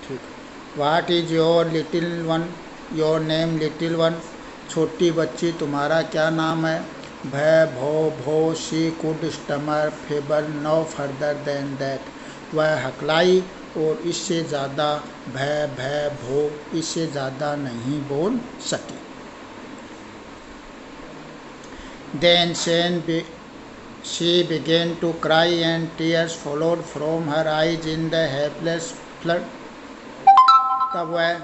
ठीक। What is your little one, your name little one, छोटी बच्ची तुम्हारा क्या नाम है। भय भो भो, she could stammer feeble no further than that, वह हकलाई और इससे ज़्यादा, भय भय भो, इससे ज़्यादा नहीं बोल सकी। Then she began to cry and tears followed from her eyes in the helpless flood. तब वह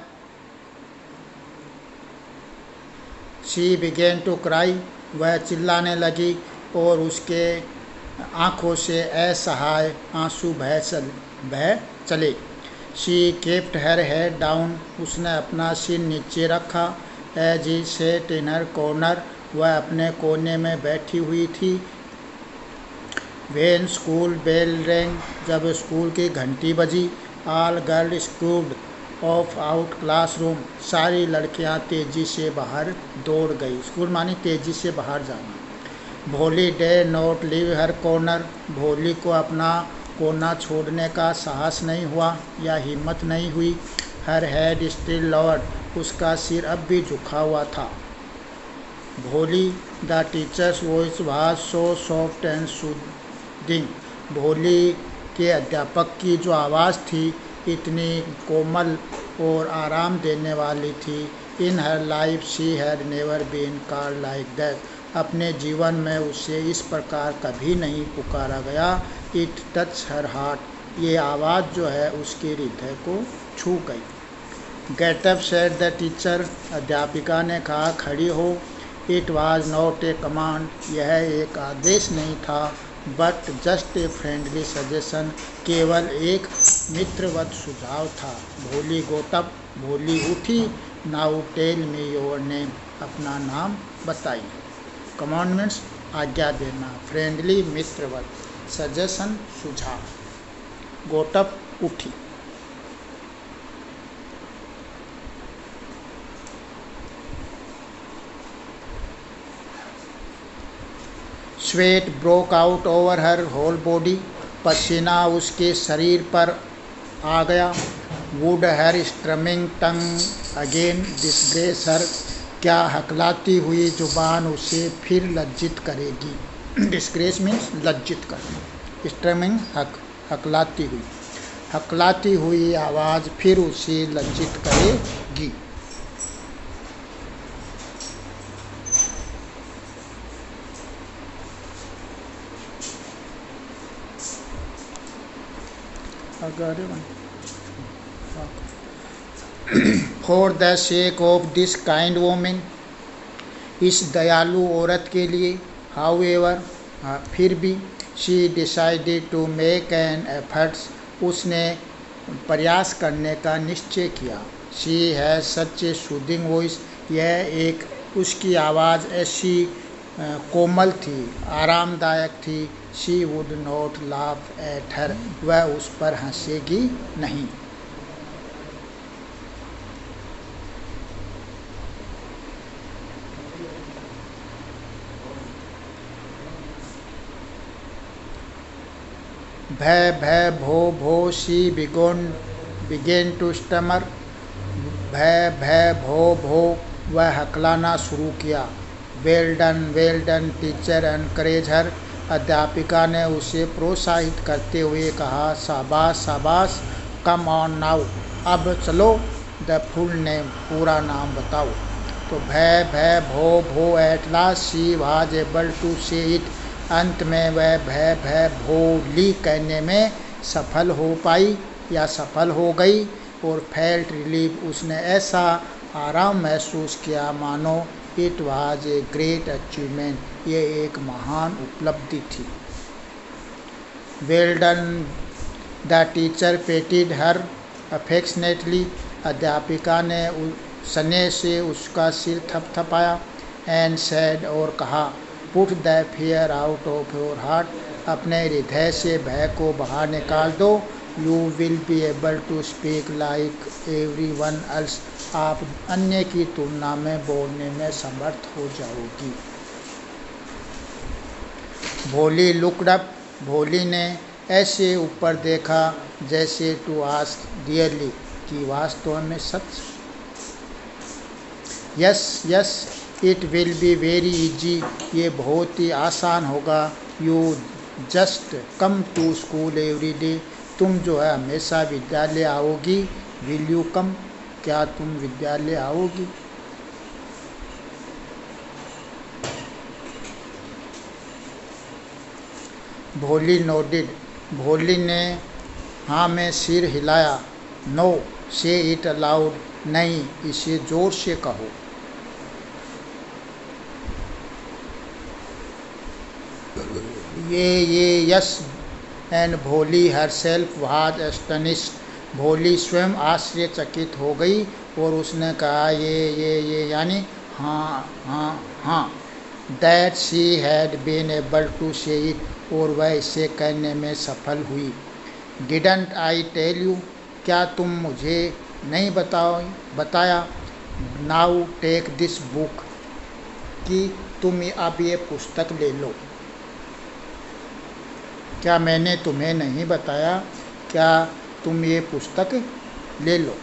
she began to cry, वह चिल्लाने लगी और उसके आँखों से असहाय आंसू बह चले। She kept her head down, उसने अपना सिर नीचे रखा। As she sat in her corner, वह अपने कोने में बैठी हुई थी। When school bell rang, जब स्कूल की घंटी बजी। All girls scurried off out classroom, सारी लड़कियां तेजी से बाहर दौड़ गई। स्कूल मानी तेजी से बाहर जाना। भोली dare not leave her corner, भोली को अपना कोना छोड़ने का साहस नहीं हुआ या हिम्मत नहीं हुई। Her head still lowered, उसका सिर अब भी झुका हुआ था। Bholi, the teacher's voice was so soft and soothing, Bholi के अध्यापक की जो आवाज़ थी इतनी कोमल और आराम देने वाली थी। In her life she had never been called like that, अपने जीवन में उसे इस प्रकार कभी नहीं पुकारा गया। इट टच हर हार्ट, ये आवाज़ जो है उसके हृदय को छू गई। Get up said the teacher, अध्यापिका ने कहा खड़ी हो। It was not a command, यह एक आदेश नहीं था। But just a friendly suggestion, केवल एक मित्रवत सुझाव था। भोली गोट अप, भोली उठी। Now tell me your name, अपना नाम बताइए। कमांडमेंट्स, आज्ञा देना। फ्रेंडली मित्रवत, सजेशन सुझाव। गोट अप, उठी। Sweat broke out over her whole body, पसीना उसके शरीर पर आ गया। Would her stammering tongue again disgrace her, क्या हकलाती हुई जुबान उसे फिर लज्जित करेगी। डिस्ग्रेस मीन्स लज्जित करना। स्ट्रमिंग हकलाती हुई आवाज़ फिर उसे लज्जित करेगी। For the sake of this kind women, इस दयालु औरत के लिए। हाउएवर, फिर भी। She decided to make an efforts, उसने प्रयास करने का निश्चय किया। She has such a soothing voice, यह एक, उसकी आवाज़ ऐसी कोमल थी, आरामदायक थी। She would not laugh at her, वह उस पर हंसेगी नहीं। भय भय भो भो, शी बिगेन टू स्टमर, भय भय भो भो, वह हकलाना शुरू किया। Well done teacher encourage her, अध्यापिका ने उसे प्रोत्साहित करते हुए कहा शाबाश शाबाश। कम ऑन नाउ, अब चलो। द फुल नेम, पूरा नाम बताओ। तो भय भय भो भो, at last she was able to say it, अंत में वह भय भय भोली कहने में सफल हो पाई या सफल हो गई। और फेल्ट रिलीफ, उसने ऐसा आराम महसूस किया मानो it was a great achievement, ये एक महान उपलब्धि थी। Well done, the teacher patted her affectionately, अध्यापिका ने स्नेह से उसका सिर थपथपाया। एंड सेड, और कहा put the fear out of your heart, अपने हृदय से भय को बाहर निकाल दो। You will be able to speak like every one else, आप अन्य की तुलना में बोलने में समर्थ हो जाओगी। भोली लुक्ड अप, भोली ने ऐसे ऊपर देखा जैसे टू आस्क डियरली, कि वास्तव में सच। Yes yes it will be very easy, ये बहुत ही आसान होगा। You just come to school every day, तुम जो है हमेशा विद्यालय आओगी। विल यू कम, क्या तुम विद्यालय आओगी। भोली नोडिड, भोली ने हाँ में सिर हिलाया। नो से इट अलाउड, नहीं इसे जोर से कहो। ये yes and Bholi herself was astonished, Bholi स्वयं आश्चर्यचकित हो गई और उसने कहा ये यानी हाँ हाँ हाँ। That she had been able to say it, और वह इसे कहने में सफल हुई। डिडंट आई टेल यू, क्या तुम मुझे नहीं बताया। नाउ टेक दिस बुक, कि तुम अब ये पुस्तक ले लो। क्या मैंने तुम्हें नहीं बताया, क्या तुम ये पुस्तक ले लो।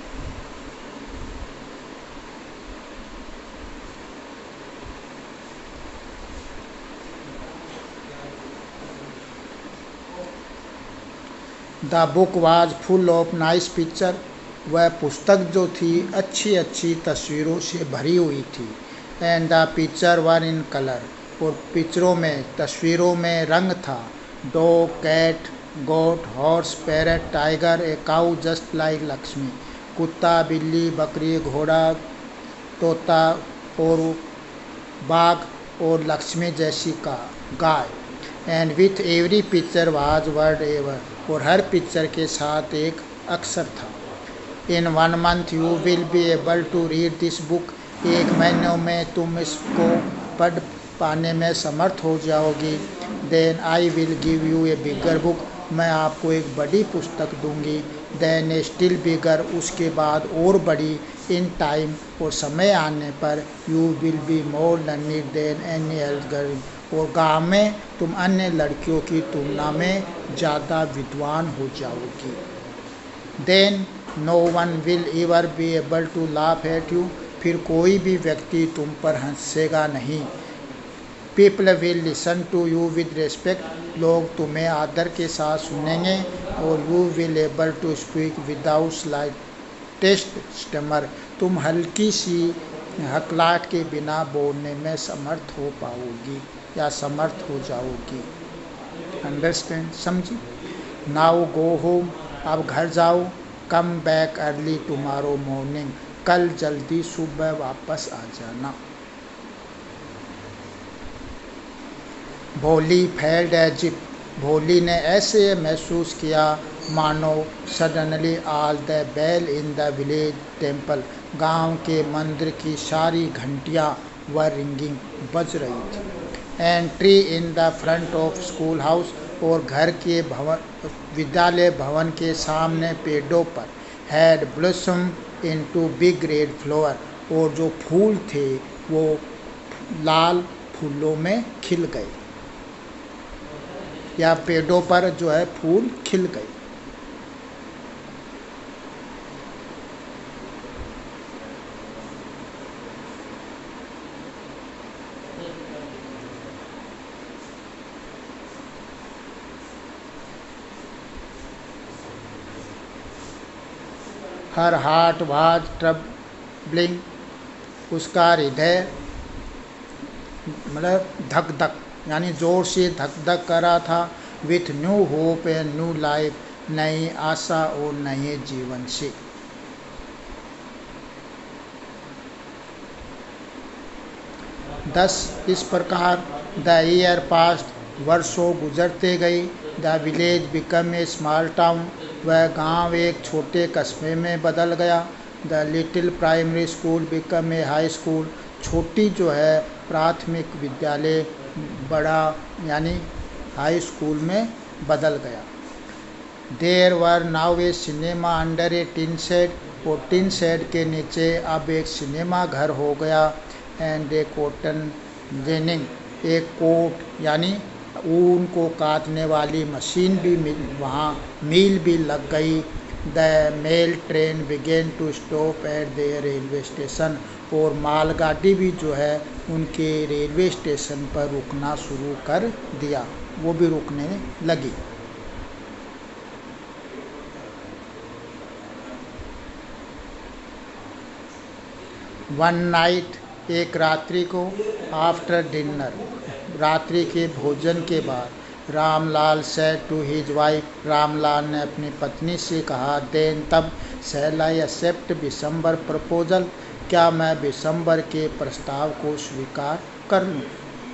The book was full of nice picture, वह पुस्तक जो थी अच्छी अच्छी तस्वीरों से भरी हुई थी। And the picture were in colour, और पिक्चरों में तस्वीरों में रंग था। Dog, cat, goat, horse, parrot, tiger, a cow just like Lakshmi, कुत्ता, बिल्ली, बकरी, घोड़ा, तोता और बाघ और लक्ष्मी जैसी का गाय। And with every picture was word ever, और हर पिक्चर के साथ एक अक्षर था। In 1 month you will be able to read this book, 1 महीनों में तुम इसको पढ़ पाने में समर्थ हो जाओगी। Then I will give you a bigger book, मैं आपको एक बड़ी पुस्तक दूंगी। देन ए स्टिल बिगर, उसके बाद और बड़ी। इन टाइम, और समय आने पर, you will be more learned than any else girl, और गाँव में तुम अन्य लड़कियों की तुलना में ज़्यादा विद्वान हो जाओगी। Then no one will ever be able to laugh at you, फिर कोई भी व्यक्ति तुम पर हंसेगा नहीं। People will listen to you with respect, लोग तुम्हें आदर के साथ सुनेंगे। और you will able to speak without slightest stammer, तुम हल्की सी हकलाहट के बिना बोलने में समर्थ हो पाओगी या समर्थ हो जाओगी। अंडरस्टैंड, समझी। नाउ गो होम, अब घर जाओ। Come back early tomorrow morning, कल जल्दी सुबह वापस आ जाना। भोली फेल्ड एज इफ, भोली ने ऐसे महसूस किया मानो suddenly all the bell in the village temple, गांव के मंदिर की सारी घंटियां व रिंगिंग बज रही थी। And tree in the front of school house, और घर के भवन विद्यालय भवन के सामने पेड़ों पर had blossom into big red flower, और जो फूल थे वो लाल फूलों में खिल गए, या पेड़ों पर जो है फूल खिल गए। हर हार्ट वाज ट्रबलिंग, उसका हृदय मतलब धक धक यानी ज़ोर से धक धक कर रहा था। With new hope and new life, नई आशा और नए जीवन से। दस इस प्रकार द ईयर पास्ट, वर्षों गुजरते गई। The village become a small town, वह गांव एक छोटे कस्बे में बदल गया। The little primary school become a high school, छोटी जो है प्राथमिक विद्यालय बड़ा यानी हाई स्कूल में बदल गया। There were now a cinema under a tin shed, और टिन शेड के नीचे अब एक सिनेमा घर हो गया। एंड ए कॉटन जिनिंग, एक कोट यानी ऊन को काटने वाली मशीन भी वहाँ मिल भी लग गई। The mail train began to stop at the railway station, और मालगाड़ी भी जो है उनके रेलवे स्टेशन पर रुकना शुरू कर दिया, वो भी रुकने लगी। वन नाइट, एक रात्रि को, आफ्टर डिनर, रात्रि के भोजन के बाद, Ramlal said to his wife, Ramlal ने अपनी पत्नी से कहा, देन तब, shall I accept Bishambar proposal, क्या मैं बिशंबर के प्रस्ताव को स्वीकार कर लूं?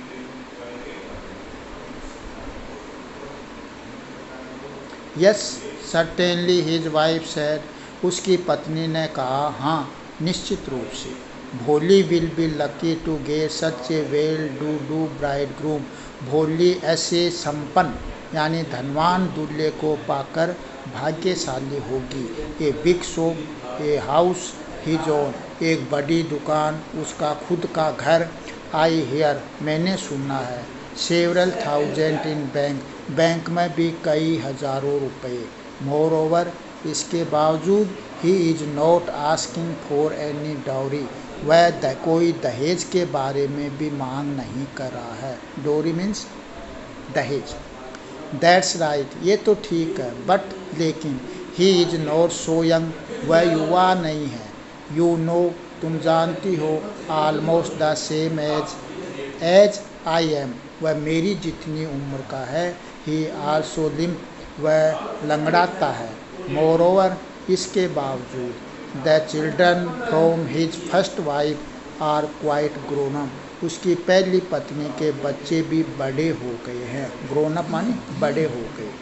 Yes certainly his wife said, उसकी पत्नी ने कहा, हाँ निश्चित रूप से। Bholi will be lucky to get such a well do bridegroom, Bholi ऐसे संपन्न यानी धनवान दूल्हे को पाकर भाग्यशाली होगी। A big shop, a house his own, एक बड़ी दुकान, उसका खुद का घर। आई हियर, मैंने सुना है। Several thousand in bank, bank में भी कई हजारों रुपए। मोर ओवर, इसके बावजूद, he is not asking for any dowry, वह कोई दहेज के बारे में भी मांग नहीं कर रहा है। डाउरी मीन्स दहेज। दैट्स राइट, ये तो ठीक है, बट लेकिन, he is not so young, वह युवा नहीं है। यू नो, तुम जानती हो, almost the same age I am, वह मेरी जितनी उम्र का है। ही आल्सो लिम्प, वह लंगड़ाता है। मोर ओवर, इसके बावजूद, the children from his first wife are quite grown up, उसकी पहली पत्नी के बच्चे भी बड़े हो गए हैं। ग्रोन अप माने बड़े हो गए।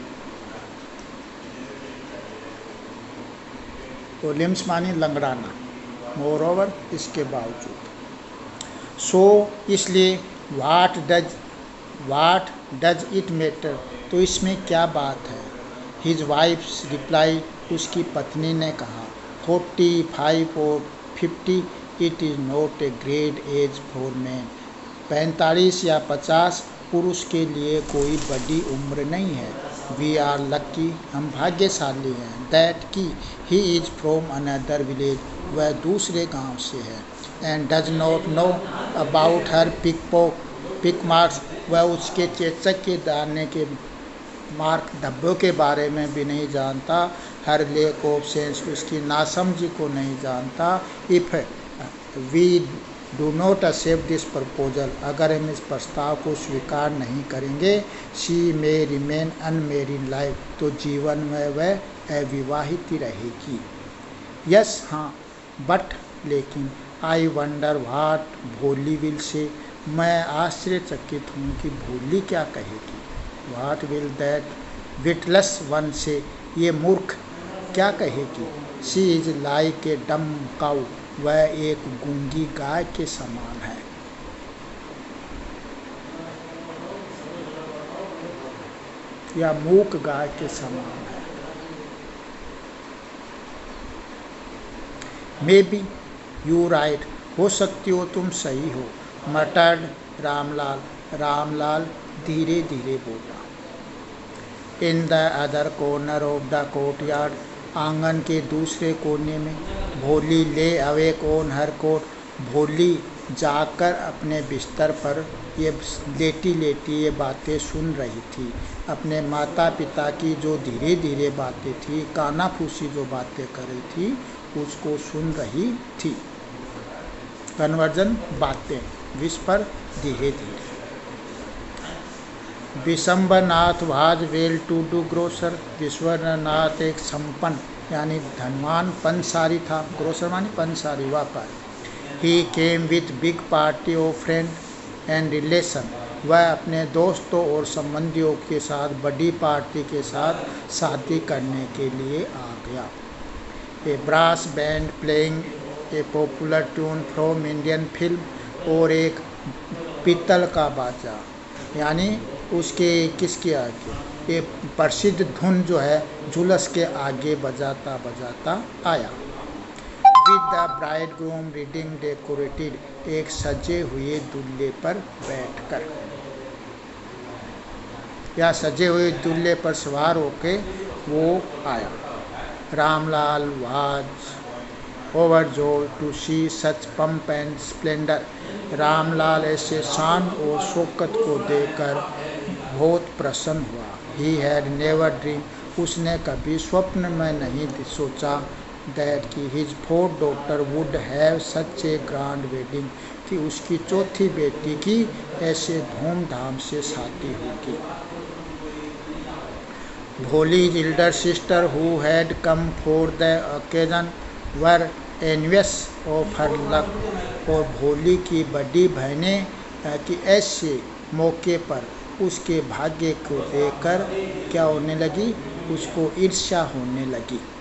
तो लिम्स माने लंगड़ाना। मोर ओवर, इसके बावजूद। सो, इसलिए, वाट डज इट मैटर, तो इसमें क्या बात है। हिज वाइफ्स रिप्लाई, उसकी पत्नी ने कहा, 45 और 50, it is not a great age for man, 45 या 50 पुरुष के लिए कोई बड़ी उम्र नहीं है। वी आर लकी, हम भाग्यशाली हैं। दैट की, he is from another village, वह दूसरे गांव से है। And does not know about her pockmarks, वह उसके चेचक के दाने के मार्क धब्बों के बारे में भी नहीं जानता। हर लेक ऑफ सेंस, उसकी नासमझी को नहीं जानता। If we do not accept this proposal, अगर हम इस प्रस्ताव को स्वीकार नहीं करेंगे, she may remain unmarried life, तो जीवन में वह अविवाहित ही रहेगी। यस हाँ, बट लेकिन, I wonder what Bholi will say, मैं आश्चर्यचकित हूँ कि भोली क्या कहेगी। What will that witless one say, ये मूर्ख क्या कहेगी। शी इज लाइक ए डम काउ, वह एक गूंगी गाय के समान है। या मूक गाय के समान है। मे बी यू राइट, हो सकती हो तुम सही हो। मटर्ड रामलाल धीरे धीरे बोला। In the other corner of the courtyard, आंगन के दूसरे कोने में, भोली ले अवेक ऑन हर कोट, भोली जाकर अपने बिस्तर पर ये लेटी लेटी ये बातें सुन रही थी। अपने माता पिता की जो धीरे धीरे बातें थी, कानाफूसी जो बातें कर रही थी, उसको सुन रही थी। कन्वर्जन बातें, विस्पर धीरे धीरे। Vishwanath was well to do grocer, Vishwanath एक संपन्न यानी धनवान पंसारी था। ग्रोसर मानी पंसारी, व्यापारी। He came with big party of friend and relation, वह अपने दोस्तों और संबंधियों के साथ बड़ी पार्टी के साथ शादी करने के लिए आ गया। A brass band playing a popular tune from Indian film, और एक पीतल का बाजा यानी उसके किसके आगे, ये प्रसिद्ध धुन जो है जुलूस के आगे बजाता बजाता आया। With the bridegroom riding decorated, एक सजे हुए दूल्हे पर बैठकर या सजे हुए दूल्हे पर सवार होके वो आया। Ramlal was overjoyed to see such pomp and splendor. Ramlal ऐसे शान और शौकत को देखकर बहुत प्रसन्न हुआ. He had never dreamed, उसने कभी स्वप्न में नहीं सोचा that कि his fourth daughter would have such a grand wedding, कि उसकी चौथी बेटी की ऐसे धूमधाम से शादी होगी. Bholi's elder sister, who had come for the occasion, were envious of her luck. और भोली की बड़ी बहनें कि ऐसे मौके पर उसके भाग्य को देखकर क्या होने लगी, उसको ईर्ष्या होने लगी.